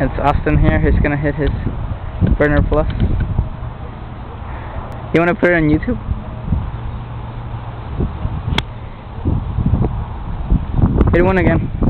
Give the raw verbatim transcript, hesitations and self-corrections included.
It's Austin here. He's gonna hit his Burner Plus. You wanna put it on YouTube? Hit one again.